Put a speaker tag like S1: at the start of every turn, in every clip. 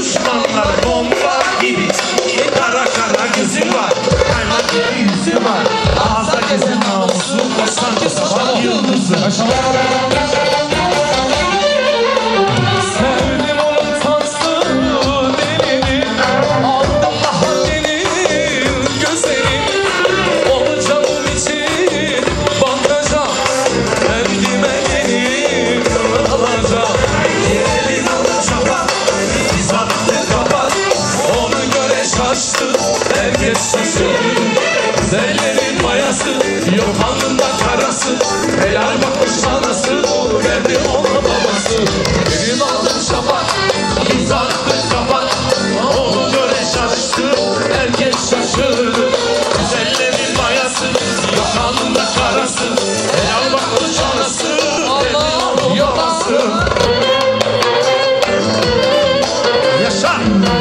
S1: düşmanlar bomba gibi. Kara kara gözü var, kaymak gibi yüzü var. Ağızda gezen namusu, sanki sabah yıldızı. Sevdim onun tanslı dilini, aldım daha derin gözleri. Onu canım için bakacağım, kendime yeni alacağım. Elin alın çapak, biz attı kapat. Onu göre şaştı, herkes şaşırdı. Güzellerin mayası, yok alnında karası. Helal bakmış anası, verdi ona babası. Elin alın çapak, biz attık kapat. Onu göre şaştı, herkes şaşırdı. Güzellerin mayası, yok alnında karası. Helal bakmış anası, verdi ona babası. Yaşa!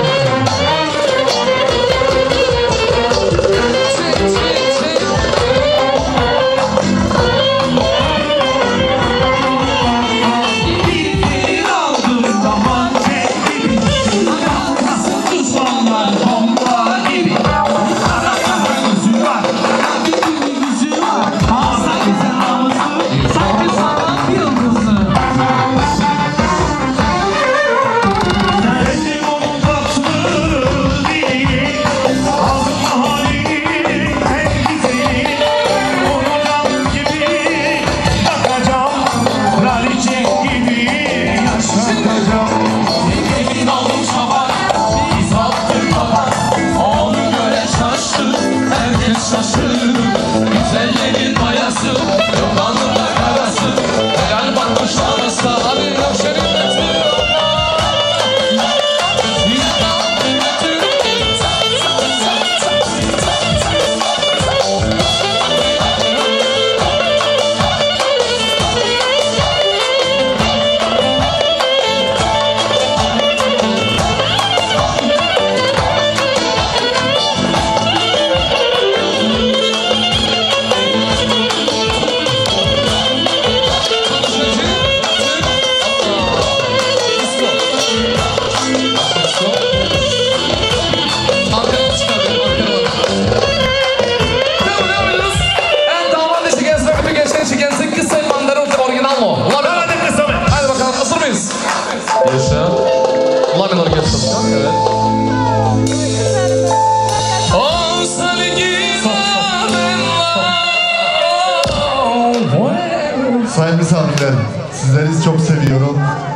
S2: Sayın misafirler, sizleri çok seviyorum.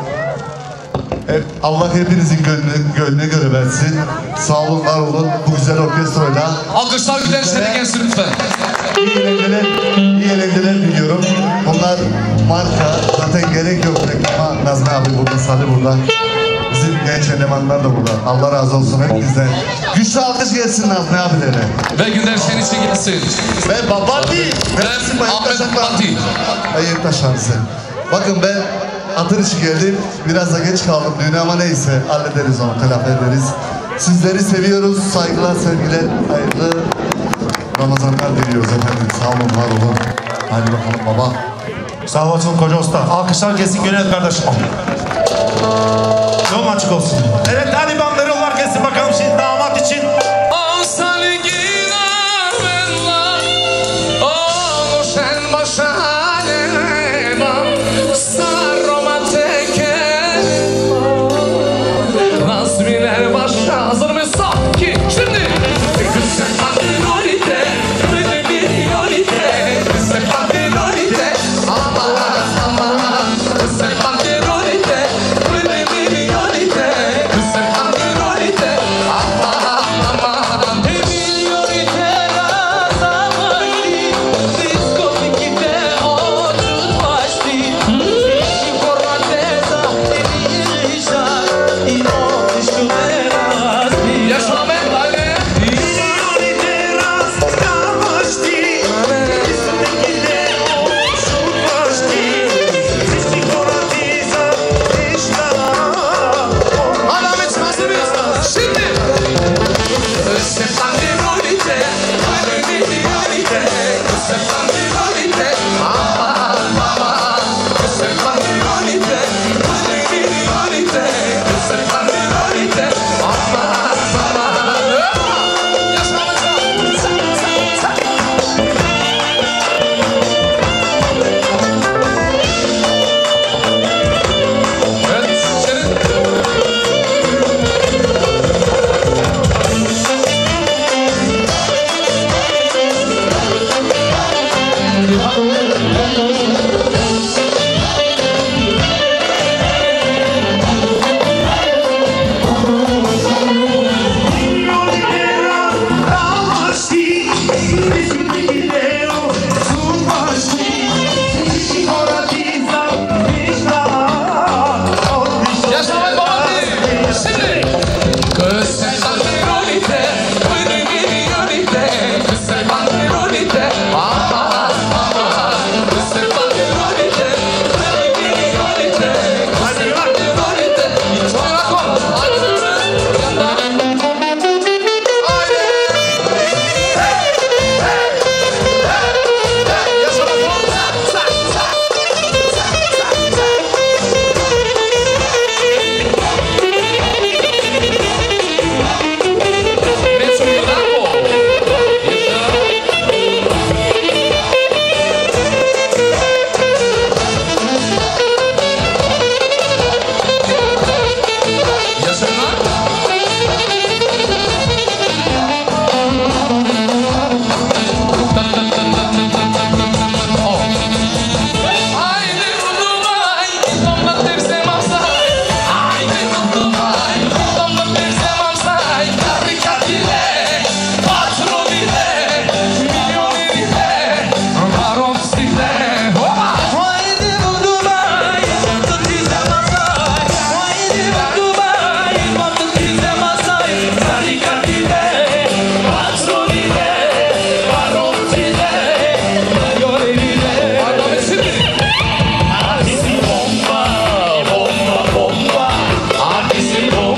S2: Allah hepinizin gönlüne göre versin. Sağ olun, var olun bu güzel orkestrayla.
S3: Alkışlar güzel şenlik gelsin lütfen.
S2: İyi eğlenceler diliyorum. Bunlar marka, zaten gerek yok reklama. Nazmi abi burada, Salih burada. Bizim genç elemanlar da burada. Allah razı olsun hepinizden. Güçlü alkış gelsin Nazmi abilere.
S3: Ve Günder Şeniş'e gitsin.
S2: Ve Babati.
S3: Ve Ahmet Babati.
S2: Ayıktaşlar sen. Bakın ben atır işi geldim. Biraz da geç kaldım düğüne ama neyse hallederiz onu, telafi ederiz. Sizleri seviyoruz. Saygılar, sevgiler, hayırlı Ramazanlar diliyoruz efendim. Sağ olun, var olun. Hadi bakalım baba.
S4: Sağ olasın koca usta. Alkışlar kesin Gönül kardeşim. Yolun açık olsun. Evet, hadi bandları yollar kesin bakalım şimdi damat için.
S3: Hazır mıyız? Ki şimdi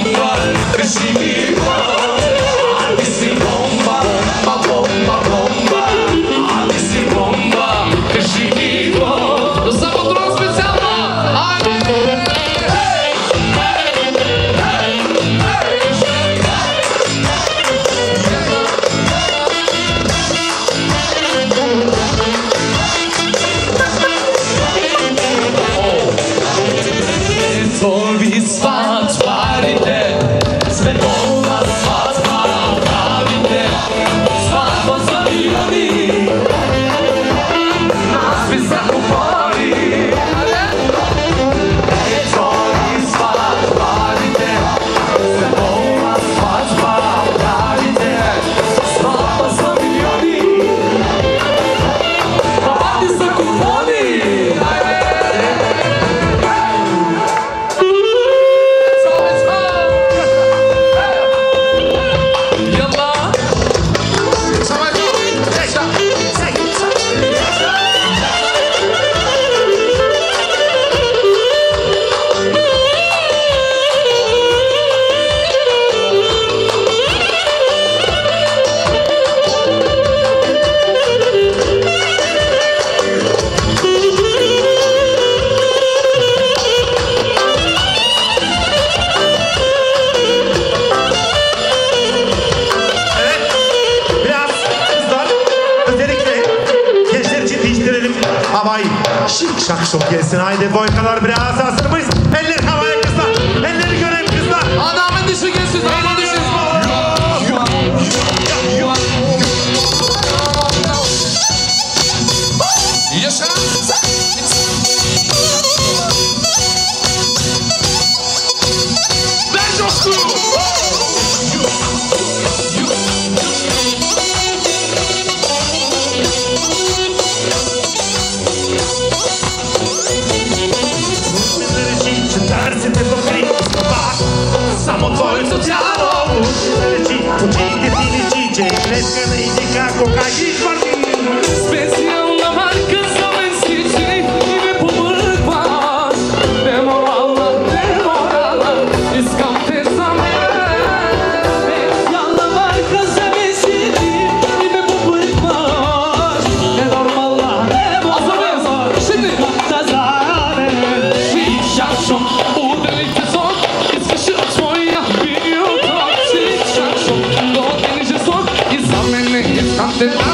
S1: bomba, că și mima. Adisi bomba, bomba, bomba. Adisi bomba, că și mima.
S3: Lăsăm un drum special, mă! Hai!
S1: Solvi svat parite, sve dola svat pravite, svat pozavljeni, nas bi zakupali. Solvi svat parite, sve dola svat pravite, svat pozavljeni, nas bi zakupali.
S4: Şak şok gelsin haydi boykalar biraz hazır mıyız? Eller havaya kızlar. Elleri göreyim kızlar.
S3: Adamın dişi gelsin, adamın dişi. Yaşa. Ver coşku.
S4: Czytarcy te pokry, samo твоето тяло. Речи, очите ти личи, че днеска не иде како кажи твърди.
S1: Специална марка за мен си ти и ме побъркваш. Неморална, неморална, искам те за мен. Специална марка за мен си ти и ме побъркваш. Ненормална, неморална, искам те за мен. Шишашо, ударите сон, искаш от своя биоток. Шишашо, готини же сон и за мене искам те да.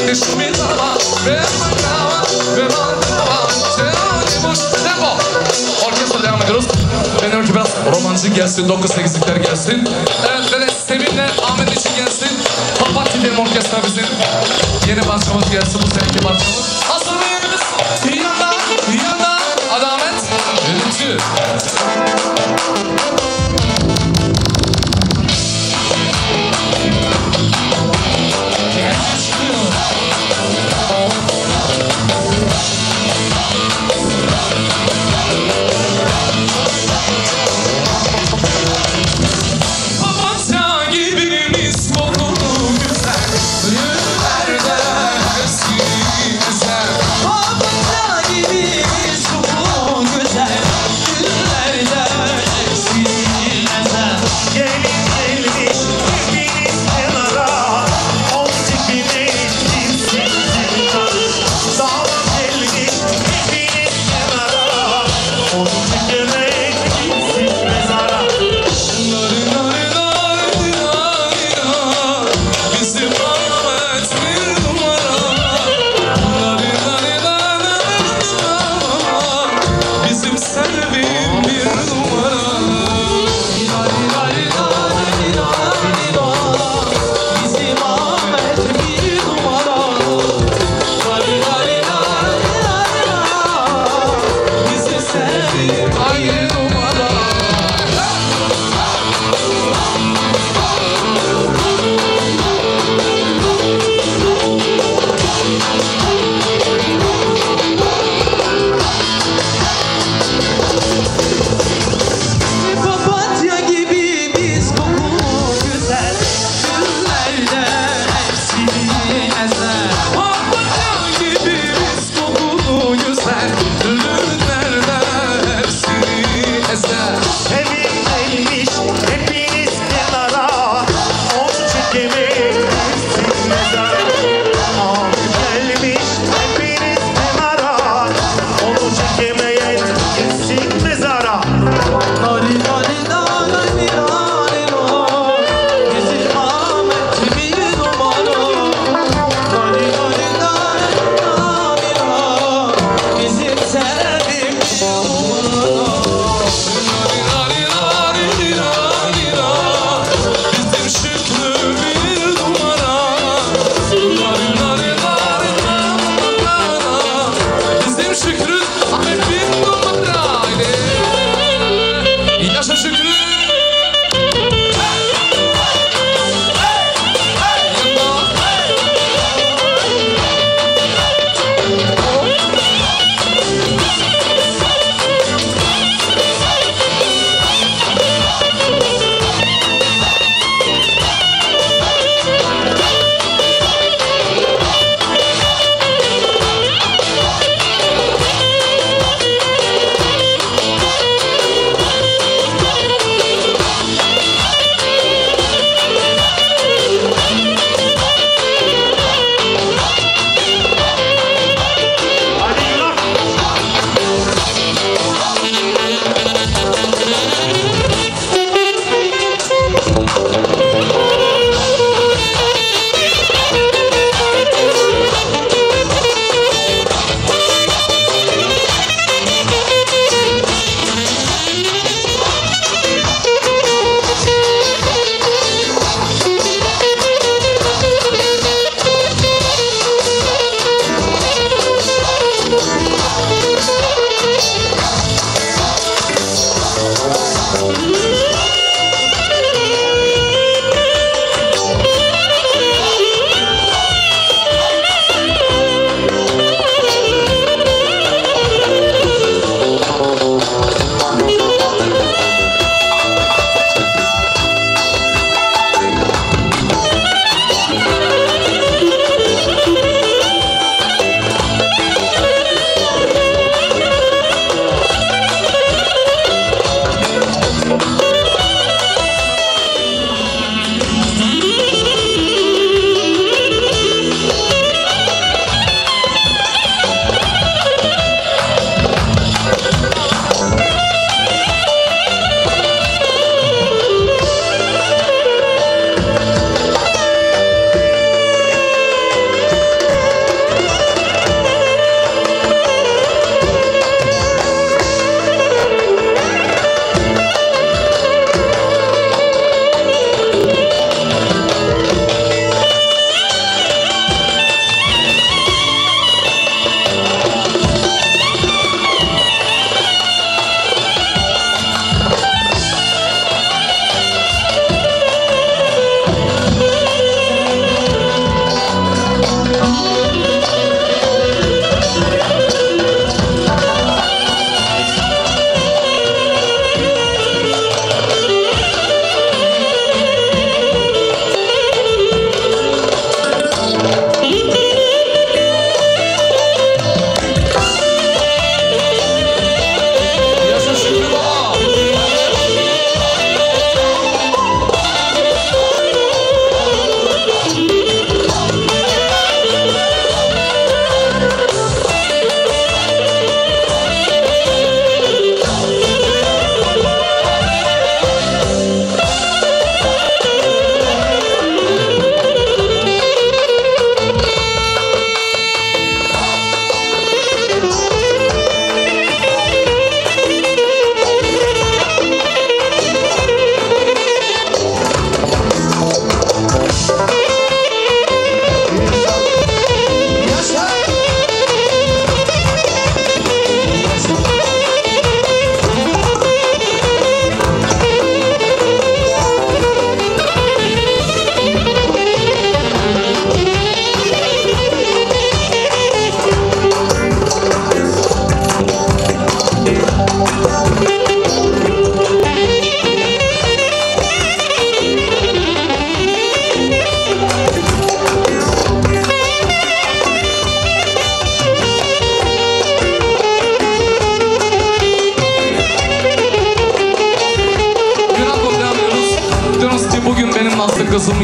S3: Teşmi dava ve manava ve manava. Tempo. Orkestra devam ediyoruz. Ben diyorum ki biraz romancı gelsin, 9-8'likler gelsin. Evet, ve de Sevin'le Ahmet için gelsin. Papatya benim orkestra bizim. Yeni parçamız gelsin, bu seneki parçamız. Hazır mıyız? Bir yanda, Adamet, yönetici.
S1: Papatya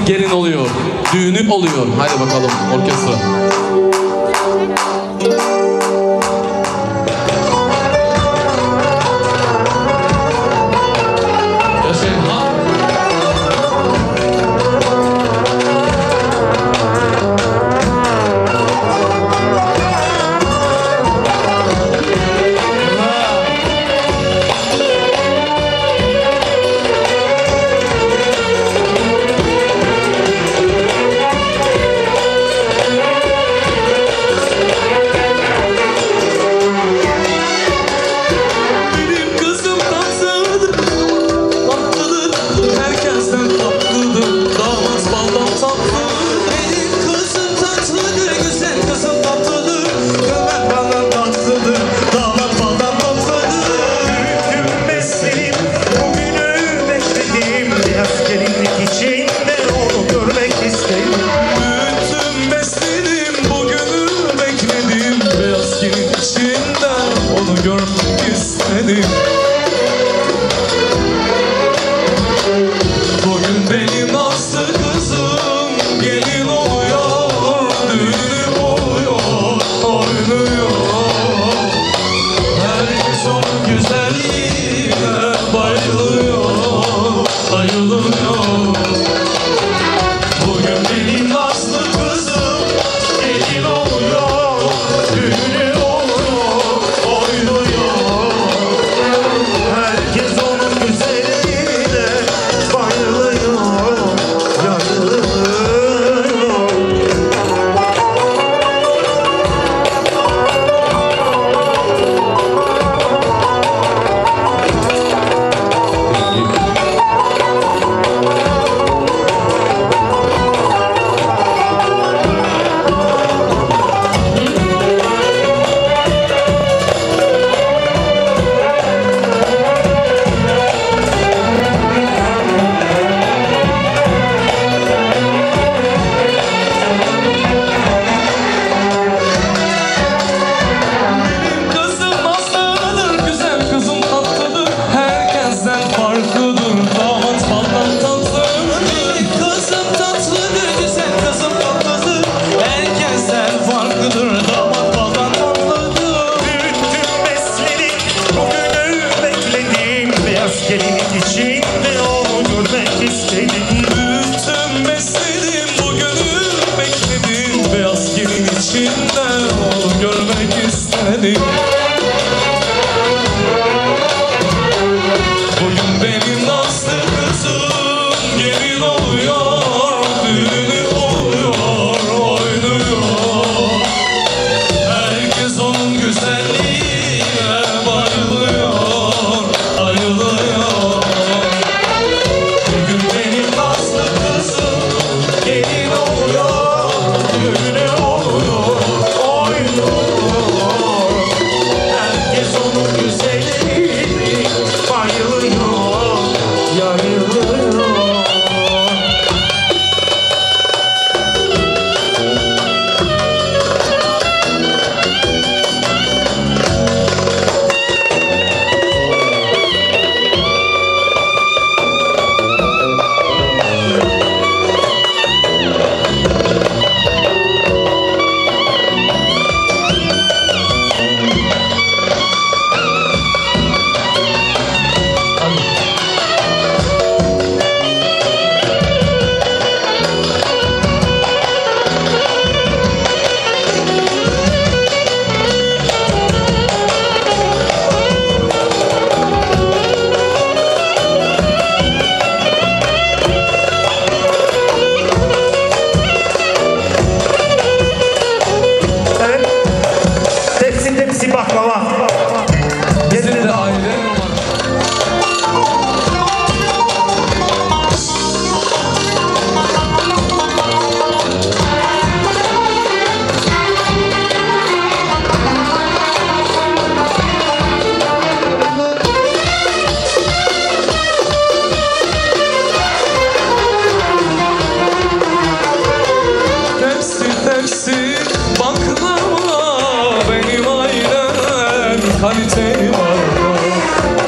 S3: gelin oluyor, düğünü oluyor. Haydi bakalım orkestra.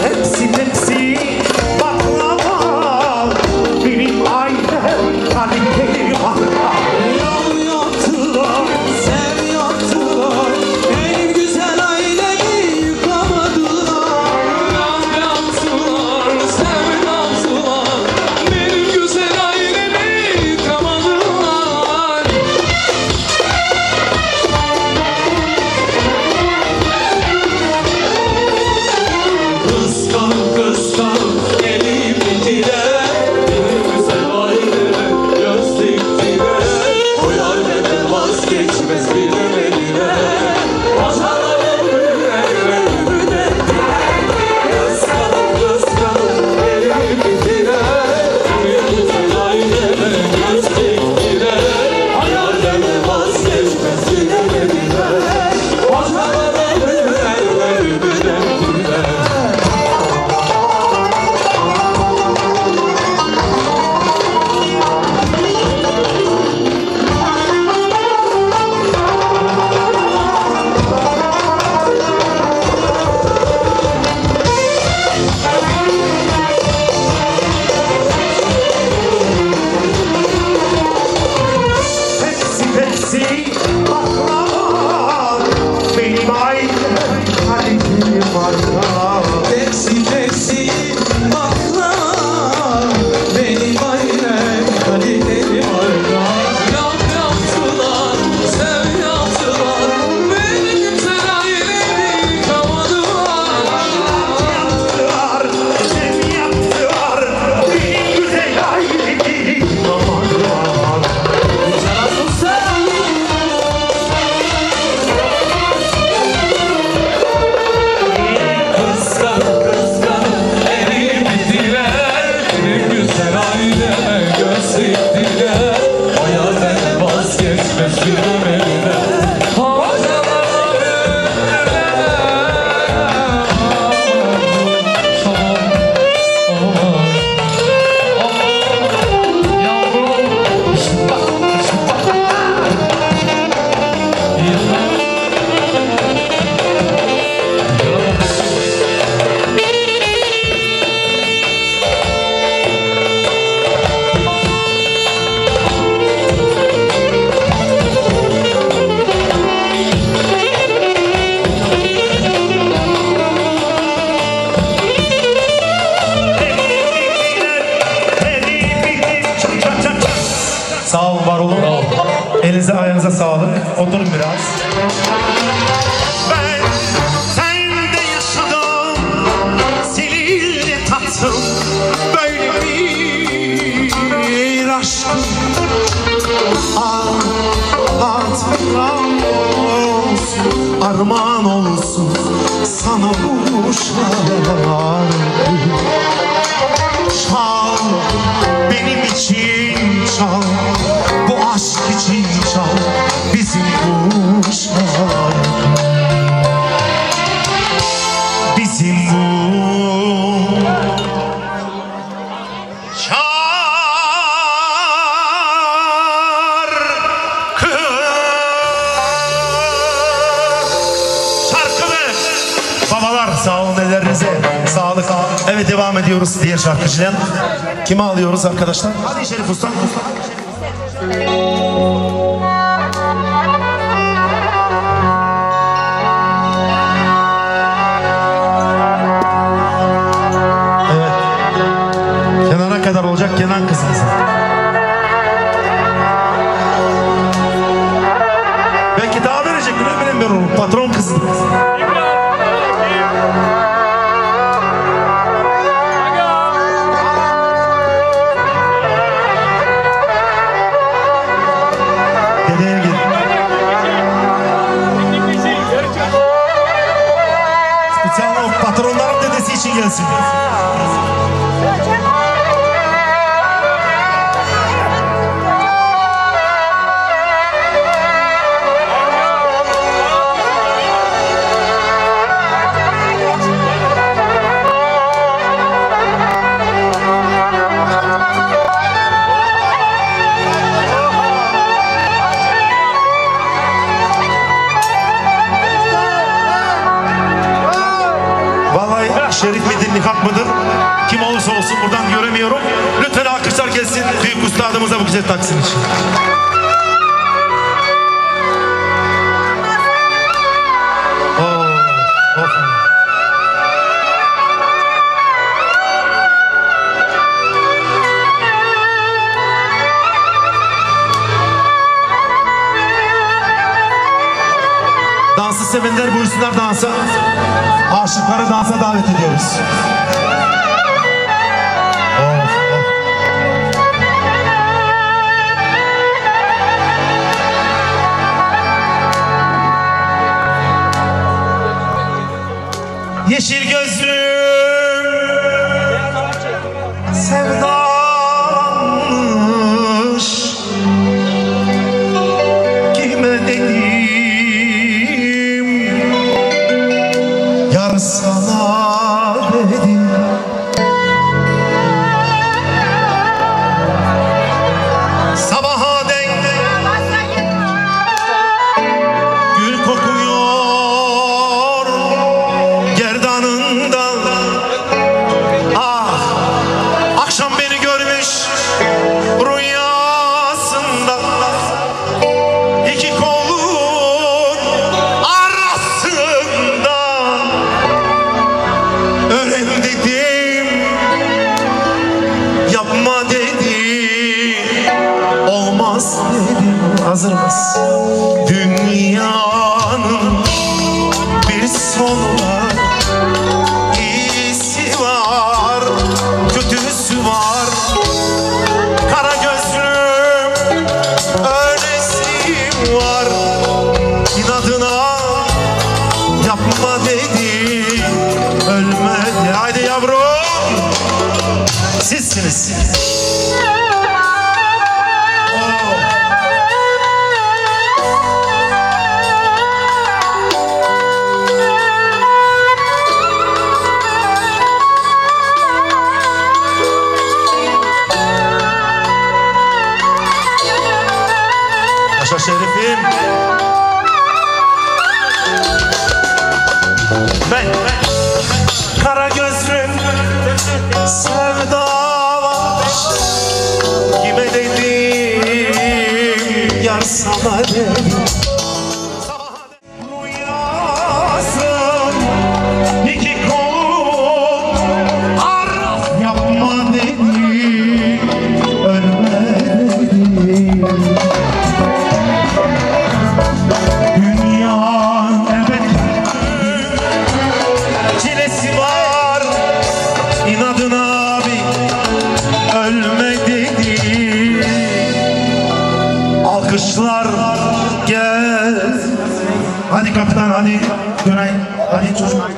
S4: Hepsi baklava benim ailem kalite Sağ olun, var olun. Elinize ayağınıza sağlık. Oturun biraz. Ben sende yaşadım, seninle tattım böyle bir aşkım. Hatıram olsun, armağan olsun sana bu şarkı. Çal, benim için çal, bu aşk için çal, bizim bu şarkı. Bizim bu şarkı. Babalar sağ olun, ellerinize sağlık. Evet, devam ediyoruz diğer şarkıcılar. Kimi alıyoruz arkadaşlar? Hadi Şerif Usta. Evet. Kenara kadar olacak Kenan kızımız. Belki daha verecek, bilemiyorum. Patron kızı. Patronların dedesi için gelsin. Şerif midir, nifak mıdır? Kim olursa olsun buradan göremiyorum. Lütfen alkışlar gelsin büyük üstadımıza bu güzel taksim için. Dansı sevenler buyursunlar dansa. Aşıkları dansa davet ediyoruz. Yeşil gözlüm sevdalanmış, kime dedim yar sana dedim. Sabaha denk gül kokuyor gerdanında. Ah, akşam beni görmüş rüyasında, iki kolun arasında. Öyle dedim, yapma dedim, olmaz dedim. Hazır mısın? Dünyanın bir sonu var, iyisi var, kötüsü var. Kara gözlüm öylesi var, inadına yapma dedi, ölmedi. Haydi yavrum, sizsiniz. Ben kara gözlüm sevdava kime dedim yar sana dedim rüyasın iki kolum araf yapma dedim ölme dedim dünya evet çilesi var inadına bir ölme dedi alkışlar gel hadi kaptan hadi Günay hadi çocuk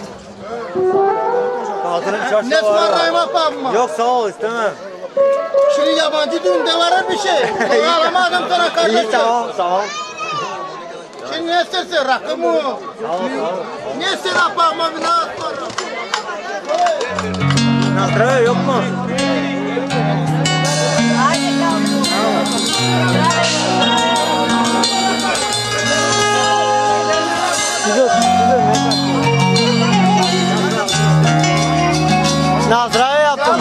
S5: Ne ısmarlayayım mı?
S6: Yok sağ ol istemem.
S5: Şimdi yabancı düğünde var bir şey. Alamadım sana kardeşim.
S6: İyi tamam tamam.
S5: Şimdi ne istersin rakı mı? Ne istersin apağıma bir ne
S6: Natraya yok mu? Nazra'ya yaptım.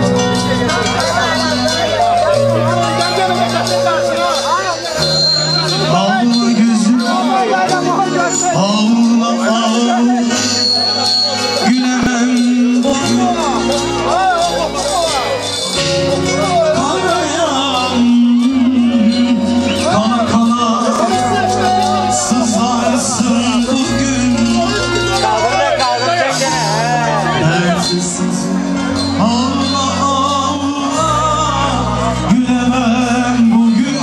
S4: Ağla gözüm ağla ağla gülemem karayam kana kana sızarsın bugün
S6: Kaldır çekene.
S4: dertsiz ağla ağla gülemem bugün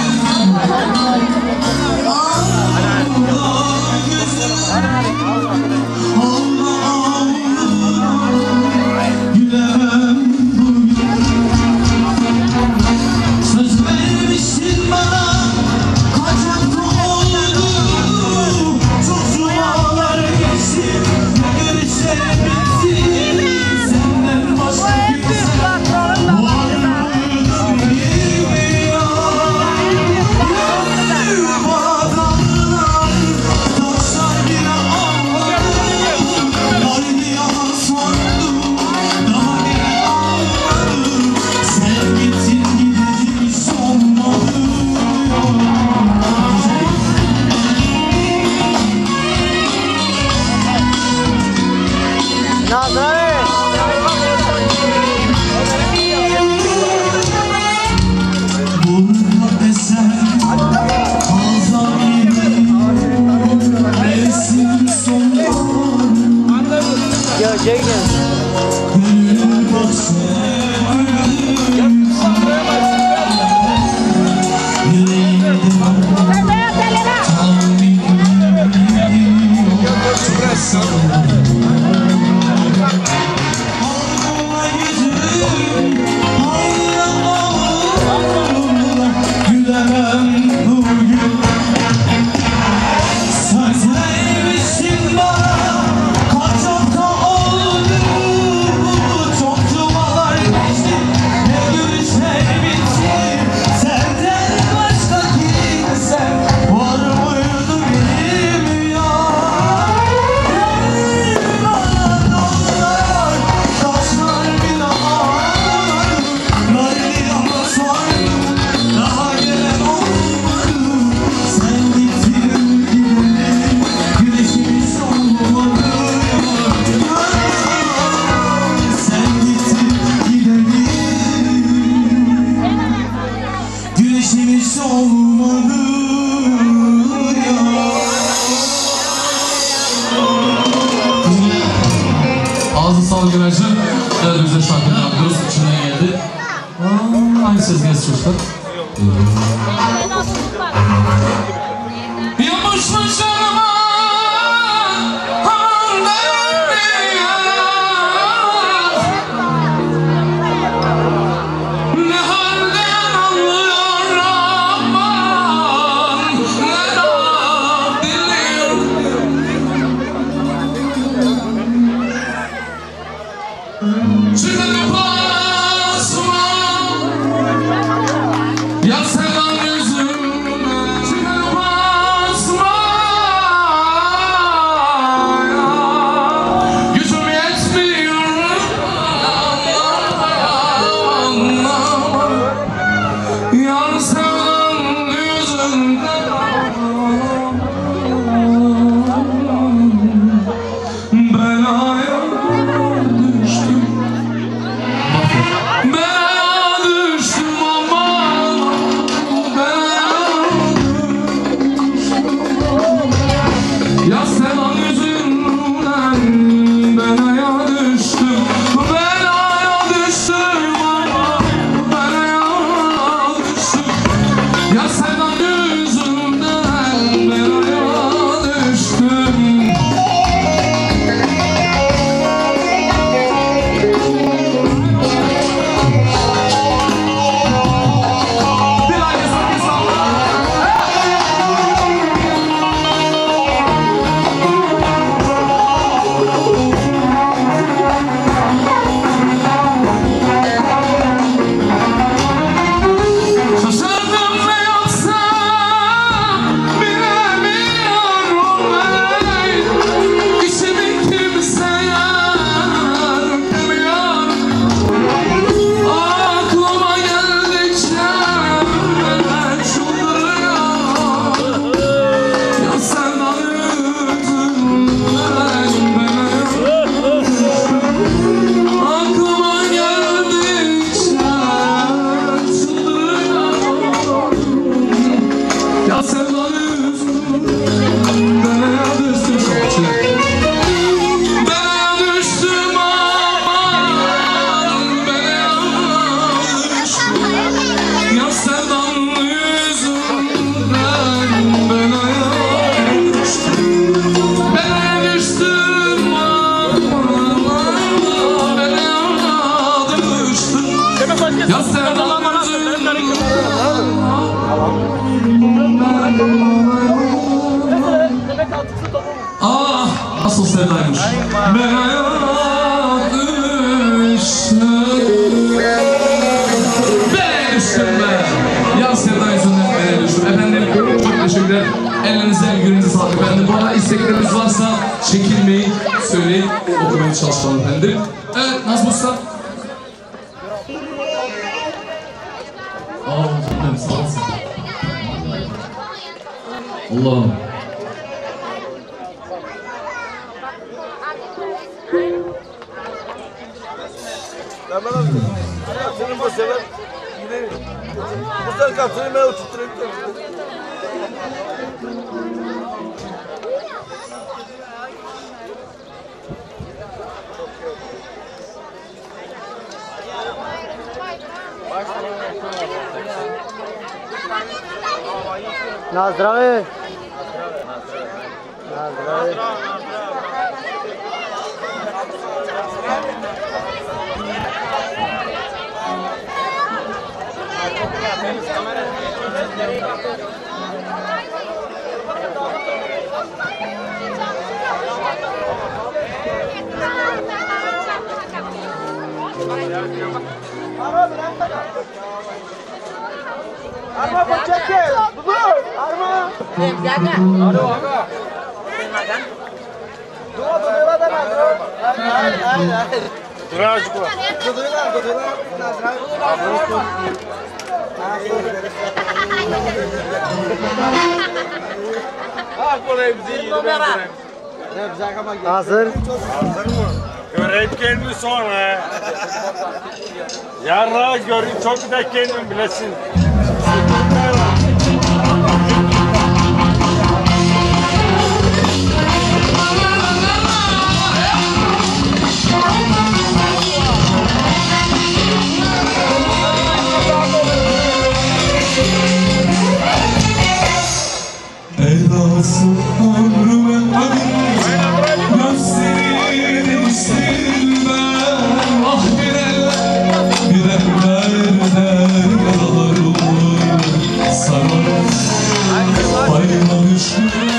S3: Günaycığım, evet bize şarkını yapıyoruz, içinden geldi. Aynı ses gelsin çocuklar. Yapışmış canıma ne halden anlıyor Rahman, ne da dinliyor. Çıkın basma, ya sevdan yüzü sevdaymış. Ben hayat düştüm. Ben düştüm ben. Ya sevda yüzünden ben düştüm. Efendim çok teşekkürler. Ellerinize, yüreğinize sağlık efendim. Bu arada istekleriniz varsa çekinmeyin, söyleyin, okumaya çalışalım efendim. Evet, Nazım Usta. Efendim, sağ olasın. Allah'ım.
S7: Senin bu sefer yine bu sefer kapsayı ben oturtturayım.
S6: Nazdravi. Nazdravi.
S5: Arma bocake. Bubu, arma.
S8: Jaga.
S5: Aduh, agak. Dua dua dan adro. Ay.
S7: Duraj ko.
S5: Dua.
S7: Ah, kolay bir değil.
S6: Hazır.
S7: Hazır mı? Göreyim kendini sonra. Yarra göreyim çok da kendin bilesin.
S3: Edası ömrüme gözlerini silmem. Ah birer yaralarımı sarar. Paylamışım